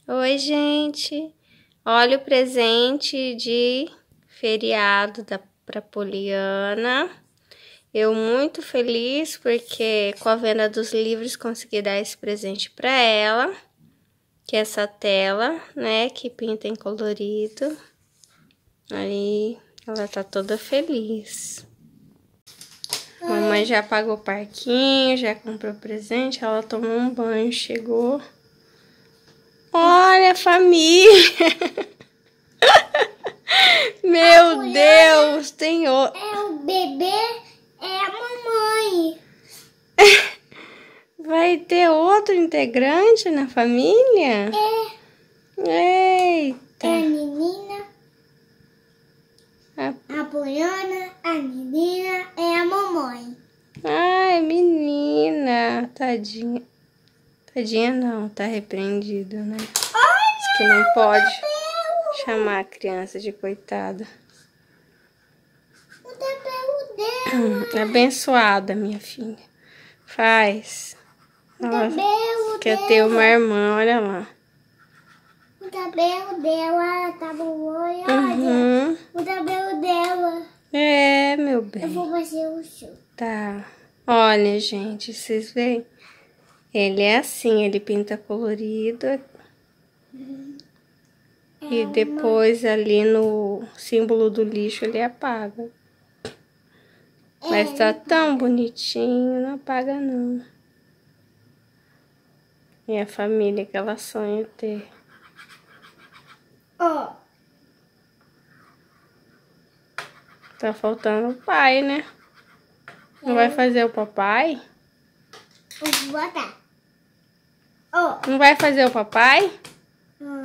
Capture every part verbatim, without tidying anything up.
Oi, gente. Olha o presente de feriado da pra Poliana. Eu muito feliz porque com a venda dos livros consegui dar esse presente para ela, que é essa tela, né, que pinta em colorido. Aí ela tá toda feliz. Mamãe já pagou o parquinho, já comprou presente, ela tomou um banho, chegou. Olha a família! Meu Deus, tem outro. É o bebê, é a mamãe. Vai ter outro integrante na família? É. Eita! É a menina, A... a Poliana, a menina é a mamãe. Ai, menina, tadinha. Tadinha não, tá repreendido, né? Diz que não pode chamar a criança de coitada. O cabelo dela. Abençoada, minha filha. Faz. O Ela cabelo quer dela. ter uma irmã, olha lá. O cabelo dela tá bom, olha. Uhum. O cabelo dela. É, meu Eu bem. vou fazer o seu. Tá. Olha, gente, vocês veem? Ele é assim, ele pinta colorido. Uhum. E depois ali no símbolo do lixo ele apaga. É, Mas tá ele tão bonitinho, não apaga não. E a família que ela sonha ter. Ó. Tá faltando o pai, né? Não vai fazer o papai? Eu vou botar. Ó. Não vai fazer o papai? Hum.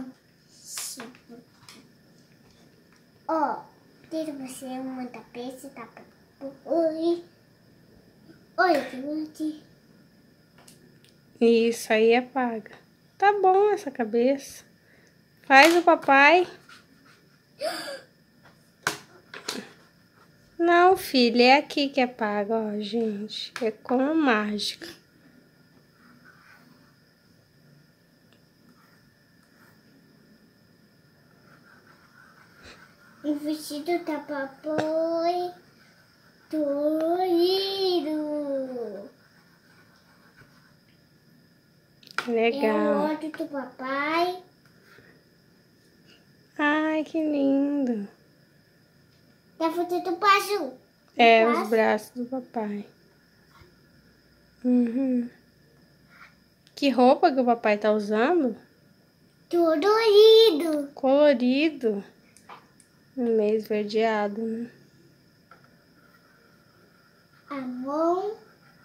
Ó. Tira você uma tapete, tá? Oi. Oi, que Isso aí apaga. Tá bom essa cabeça. Faz o papai. Não, filha, é aqui que apaga, ó, gente. É como mágica. O vestido tá papai colorido. É o Legal. outro do papai. Ai, que lindo. Tá fazendo o passo. É, Passo. os braços do papai. Uhum. Que roupa que o papai tá usando? Colorido. Colorido. Meio esverdeado, né? A mão.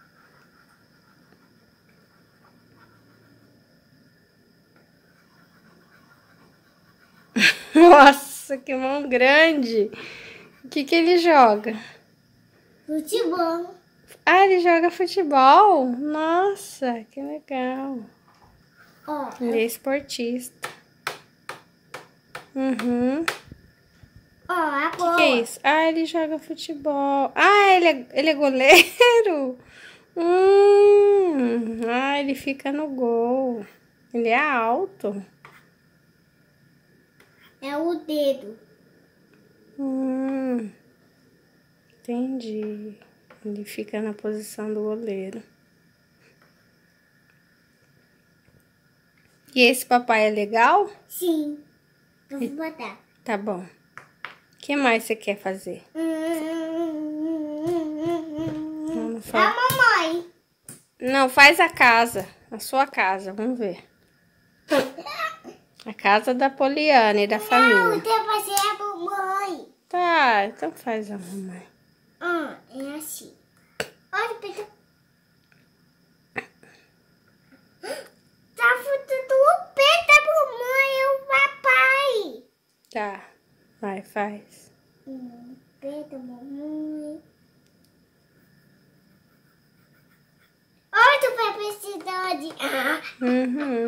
Nossa, que mão grande. O que que ele joga? Futebol. Ah, ele joga futebol? Nossa, que legal. Ó. Ele é esportista. Uhum. Ó, a O que, bola. que é isso? Ah, ele joga futebol. Ah, ele é, ele é goleiro? Hum. Ah, ele fica no gol. Ele é alto. É o dedo. Hum. Entendi. Ele fica na posição do goleiro. E esse papai é legal? Sim. Eu vou botar. Tá bom. O que mais você quer fazer? Não, A faz... mamãe. Não, faz a casa. A sua casa, vamos ver. A casa da Poliana e da Não, família. tem que fazer a mamãe. Tá, então faz a mamãe. Ah, é assim. Olha, Pedro. Tá fudendo o pé da mamãe e o papai. Tá, vai, faz. Hum, pé da mamãe. Olha, vai precisar de... Ah. Uhum.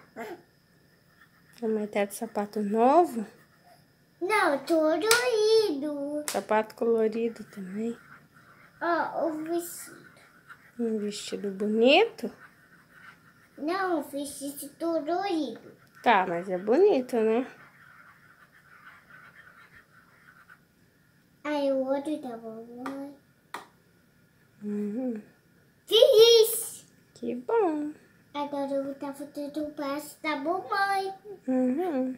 Mamãe tá de sapato novo? Não, colorido. Sapato colorido também. Ó, o vestido. Um vestido bonito. Não, o vestido colorido. Tá, mas é bonito, né? Aí o outro da mamãe. Uhum. Feliz! Que bom. Agora eu vou estar fazendo o passo da mamãe. Uhum.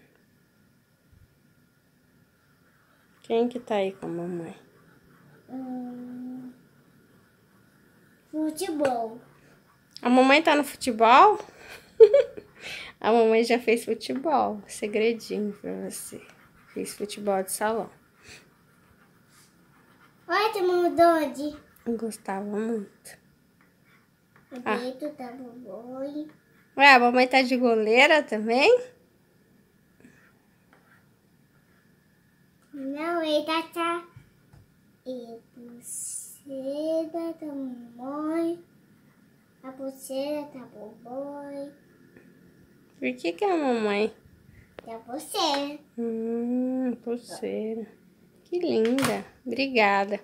Quem que tá aí com a mamãe? Hum, futebol. A mamãe tá no futebol? A mamãe já fez futebol. Segredinho pra você. Fiz futebol de salão. Olha, tem mudou de Eu gostava muito. o Ah. dedo da mamãe. Ué, a mamãe tá de goleira também? Não, ele tá... tá. E pulseira da mamãe. A pulseira da mamãe. Por que que é a mamãe? Da você. Hum, pulseira. Que linda. Obrigada.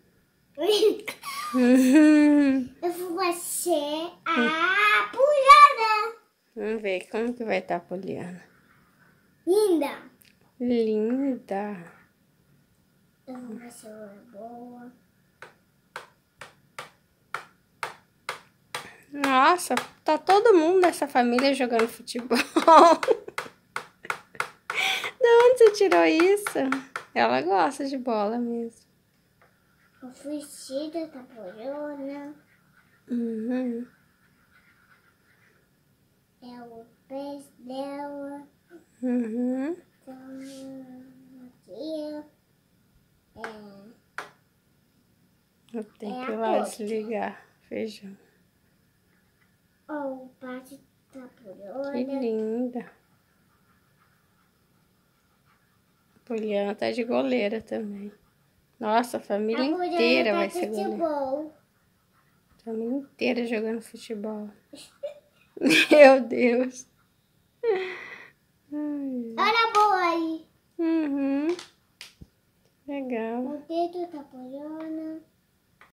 Uhum. Eu vou fazer a pulseira. Vamos ver como que vai estar a Poliana. Linda. Linda. Eu vou fazer uma boa. Nossa, tá todo mundo dessa família jogando futebol. De onde você tirou isso? Ela gosta de bola mesmo. O vestido da Poliana. Uhum. É o pé dela. Uhum. Então, aqui. É. Eu tenho É que ir a lá cor. desligar feijão. Ó, o pátio da Que Poliana. linda. A Poliana tá de goleira também. Nossa, a família A Poliana inteira tá vai de ser goleira. futebol. A família inteira jogando futebol. Meu Deus. Ai. Olha a boa.